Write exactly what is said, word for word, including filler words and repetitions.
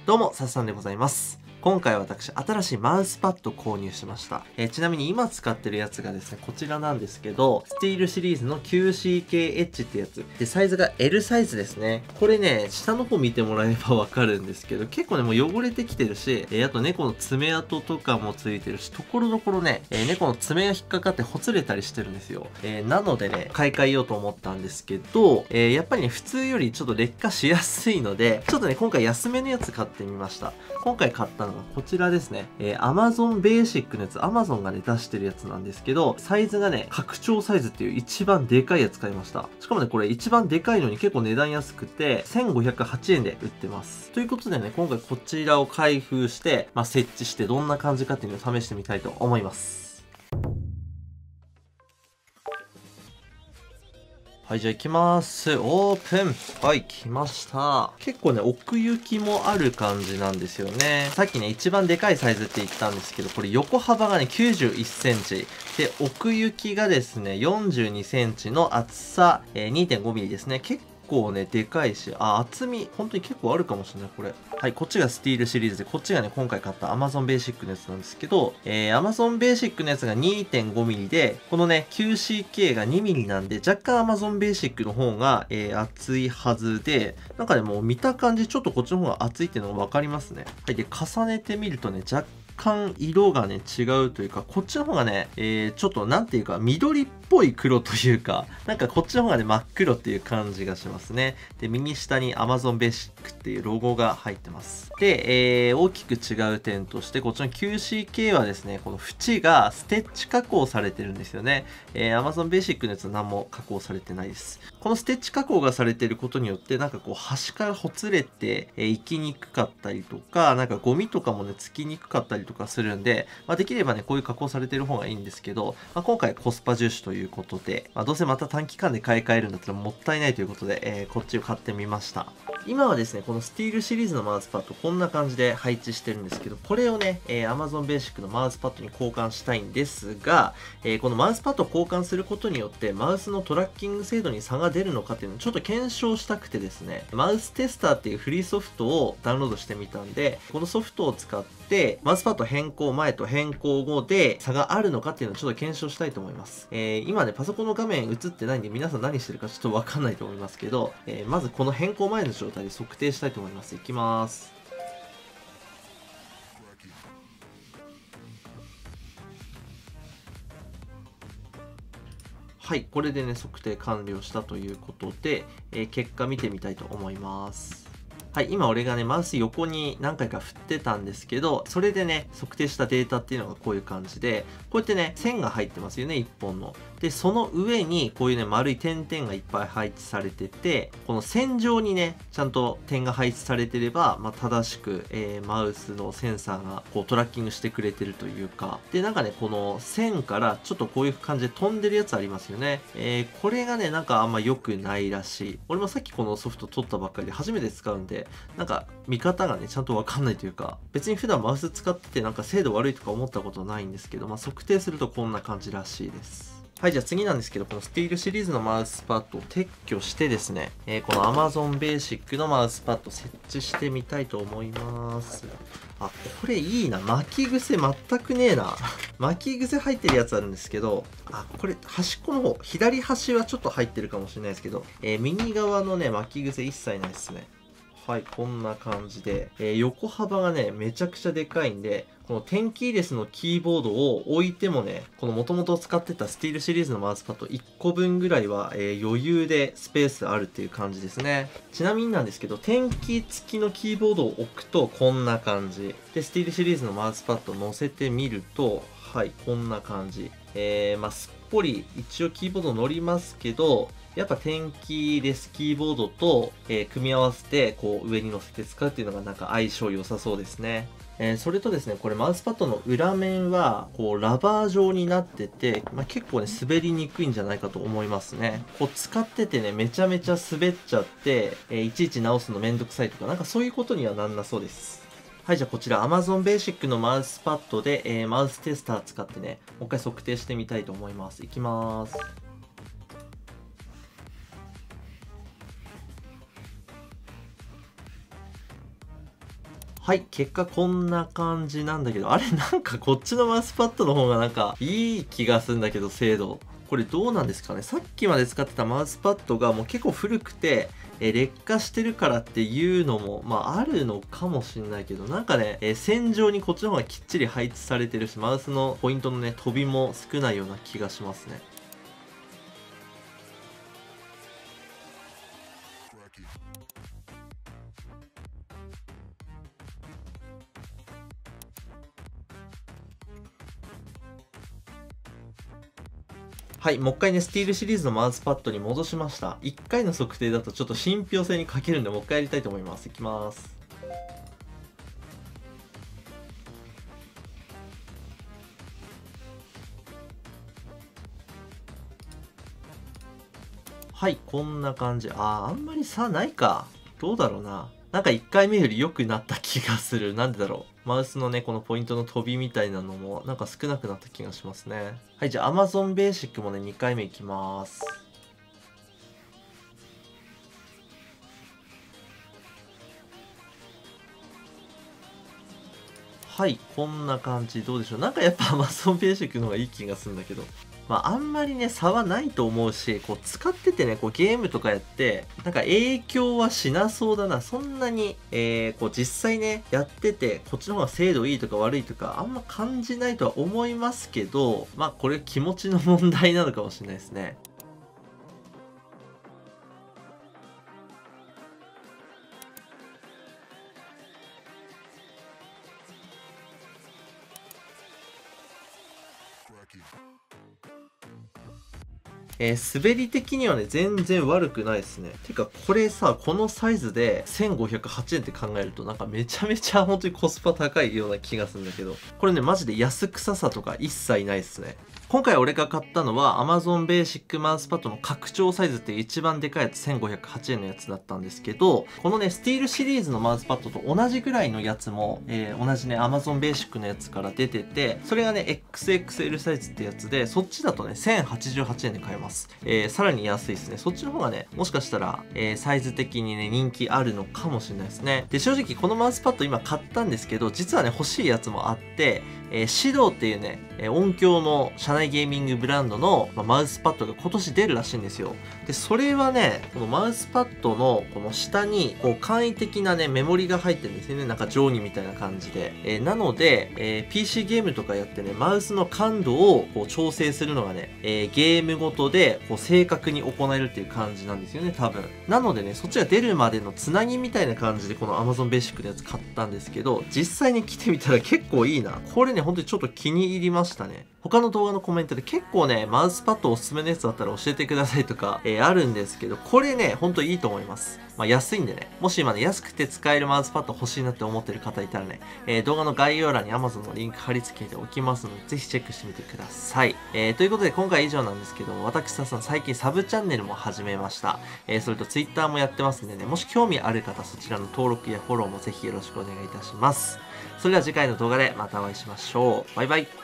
どうも、さっさんでございます。今回私、新しいマウスパッド購入しました。えー、ちなみに今使ってるやつがですね、こちらなんですけど、スティールシリーズの キューシーケーエッジ ってやつ。で、サイズが エル サイズですね。これね、下の方見てもらえばわかるんですけど、結構ね、もう汚れてきてるし、えー、あと猫の爪痕とかもついてるし、ところどころね、えー、猫の爪が引っかかってほつれたりしてるんですよ。えー、なのでね、買い替えようと思ったんですけど、えー、やっぱりね、普通よりちょっと劣化しやすいので、ちょっとね、今回安めのやつ買ってみました。今回買ったのがこちらですね。えー、Amazon Basic のやつ、Amazon がね、出してるやつなんですけど、サイズがね、拡張サイズっていう一番でかいやつ買いました。しかもね、これ一番でかいのに結構値段安くて、せんごひゃくはちえんで売ってます。ということでね、今回こちらを開封して、まあ、設置してどんな感じかっていうのを試してみたいと思います。はい、じゃあ行きます。オープン。はい、来ました。結構ね、奥行きもある感じなんですよね。さっきね、一番でかいサイズって言ったんですけど、これ横幅がね、きゅうじゅういっセンチ。で、奥行きがですね、よんじゅうにセンチの厚さ、えー、にてんごミリですね。結構ね、でかいし、あ、厚み、本当に結構あるかもしれない、これ。はい、こっちがスティールシリーズで、こっちがね、今回買った Amazon Basic のやつなんですけど、えー、Amazon Basic のやつが にてんごミリ で、このね、キューシーケー が にミリ なんで、若干 Amazon Basic の方が、えー、厚いはずで、なんかね、もう見た感じ、ちょっとこっちの方が厚いっていうのがわかりますね。はい、で、重ねてみるとね、若干色がね、違うというか、こっちの方がね、えー、ちょっとなんていうか、緑っぽい黒というか、なんかこっちの方がね、真っ黒っていう感じがしますね。で、右下に Amazon Basic っていうロゴが入ってます。で、えー、大きく違う点として、こっちの キューシーケー はですね、この縁がステッチ加工されてるんですよね。えー、Amazon Basic のやつは何も加工されてないです。このステッチ加工がされていることによって、なんかこう、端からほつれて、えー、行きにくかったりとか、なんかゴミとかもね、つきにくかったりとかするんで、まあ、できればね、こういう加工されてる方がいいんですけど、まあ、今回コスパ重視ということで、まあ、どうせまた短期間で買い替えるんだったらもったいないということで、えー、こっちを買ってみました。今はですね、このスティールシリーズのマウスパッド、こんな感じで配置してるんですけど、これをね、えー、Amazon Basic のマウスパッドに交換したいんですが、えー、このマウスパッドを交換することによって、マウスのトラッキング精度に差が出るのかっていうのをちょっと検証したくてですね、マウステスターっていうフリーソフトをダウンロードしてみたんで、このソフトを使って、マウスパッド変更前と変更後で差があるのかっていうのをちょっと検証したいと思います。えー、今ね、パソコンの画面映ってないんで、皆さん何してるかちょっとわかんないと思いますけど、えー、まずこの変更前の状態で測定したいと思います。いきます。はい、これでね、測定完了したということで、えー、結果見てみたいと思います。はい、今俺がね、マウス横に何回か振ってたんですけど、それでね、測定したデータっていうのがこういう感じで、こうやってね、線が入ってますよね、いっぽんの。で、その上にこういうね、丸い点々がいっぱい配置されてて、この線上にね、ちゃんと点が配置されてれば、まあ、正しく、えー、マウスのセンサーがこうトラッキングしてくれてるというか、で、なんかね、この線からちょっとこういう感じで飛んでるやつありますよね。えー、これがね、なんかあんま良くないらしい。俺もさっきこのソフト取ったばっかりで初めて使うんで、なんか見方がねちゃんとわかんないというか、別に普段マウス使っててなんか精度悪いとか思ったことないんですけど、まあ、測定するとこんな感じらしいです。はい、じゃあ次なんですけど、このスティールシリーズのマウスパッドを撤去してですね、えー、この Amazon Basic のマウスパッド設置してみたいと思います。あ、これいいな。巻き癖全くねえな。巻き癖入ってるやつあるんですけど、あ、これ端っこの方、左端はちょっと入ってるかもしれないですけど、えー、右側のね、巻き癖一切ないですね。はい、こんな感じで、えー、横幅がね、めちゃくちゃでかいんで、このテンキーレスのキーボードを置いてもね、この元々使ってたスティールシリーズのマウスパッドいっこぶんぐらいは、えー、余裕でスペースあるっていう感じですね。ちなみになんですけど、テンキー付きのキーボードを置くとこんな感じ。で、スティールシリーズのマウスパッドを乗せてみると、はい、こんな感じ。えー、まあ、すっぽり一応キーボード乗りますけど、やっぱテンキーレスキーボードと、えー、組み合わせてこう上に乗せて使うっていうのがなんか相性良さそうですね。えー、それとですね、これマウスパッドの裏面はこうラバー状になってて、まあ、結構ね滑りにくいんじゃないかと思いますね。こう使っててねめちゃめちゃ滑っちゃって、えー、いちいち直すのめんどくさいとかなんかそういうことにはなんなそうです。はい、じゃあこちら Amazon Basic のマウスパッドで、えー、マウステスター使ってね、もう一回測定してみたいと思います。いきます。 はい、結果こんな感じなんだけど、あれなんかこっちのマウスパッドの方がなんかいい気がするんだけど、精度。これどうなんですかね。さっきまで使ってたマウスパッドがもう結構古くて、え劣化してるからっていうのも、まああるのかもしんないけど、なんかね、え線上にこっちの方がきっちり配置されてるし、マウスのポイントのね、飛びも少ないような気がしますね。はい、もう一回ね、スティールシリーズのマウスパッドに戻しました。いっかいの測定だとちょっと信憑性に欠けるんで、もう一回やりたいと思います。いきます。はい、こんな感じ。あー、あんまり差ないか。どうだろうな。なんかいっかいめより良くなった気がする。なんでだろう。マウスのね、このポイントの飛びみたいなのも、なんか少なくなった気がしますね。はい、じゃあ Amazon Basic もね、にかいめいきます。はい、こんな感じ。どうでしょう。なんかやっぱ Amazon Basic の方がいい気がするんだけど。まあ、あんまりね、差はないと思うし、こう、使っててね、こう、ゲームとかやって、なんか影響はしなそうだな。そんなに、えー、こう、実際ね、やってて、こっちの方が精度いいとか悪いとか、あんま感じないとは思いますけど、まあ、これ気持ちの問題なのかもしれないですね。えー、滑り的にはね、全然悪くないですね。てか、これさ、このサイズでせんごひゃくはちえんって考えると、なんかめちゃめちゃ本当にコスパ高いような気がするんだけど、これね、マジで安臭さとか一切ないですね。今回俺が買ったのは Amazon Basic マウスパッドの拡張サイズっていう一番でかいやつせんごひゃくはちえんのやつだったんですけど、このね、スティールシリーズのマウスパッドと同じぐらいのやつも、えー、同じね、Amazon Basic のやつから出てて、それがね、エックスエックスエル サイズってやつで、そっちだとね、せんはちじゅうはちえんで買えます。えー、さらに安いですね。そっちの方がね、もしかしたら、えー、サイズ的にね、人気あるのかもしれないですね。で、正直このマウスパッド今買ったんですけど、実はね、欲しいやつもあって、えー、シドーっていうね、えー、音響の社内ゲーミングブランドの、まあ、マウスパッドが今年出るらしいんですよ。で、それはね、このマウスパッドのこの下に、こう簡易的なね、メモリが入ってるんですよね。なんか定規みたいな感じで。えー、なので、えー、ピーシー ゲームとかやってね、マウスの感度をこう調整するのがね、えー、ゲームごとでこう正確に行えるっていう感じなんですよね、多分。なのでね、そっちが出るまでのつなぎみたいな感じでこの Amazon Basic のやつ買ったんですけど、実際に来てみたら結構いいな。これね、本当にちょっと気に入りましたね。他の動画のコメントで結構ね、マウスパッドおすすめのやつだったら教えてくださいとか、えー、あるんですけど、これね、ほんといいと思います。まあ安いんでね、もし今ね、安くて使えるマウスパッド欲しいなって思ってる方いたらね、えー、動画の概要欄に Amazon のリンク貼り付けておきますので、ぜひチェックしてみてください。えー、ということで今回以上なんですけど、私さん最近サブチャンネルも始めました。えー、それと Twitter もやってますんでね、もし興味ある方、そちらの登録やフォローもぜひよろしくお願いいたします。それでは次回の動画でまたお会いしましょう。バイバイ。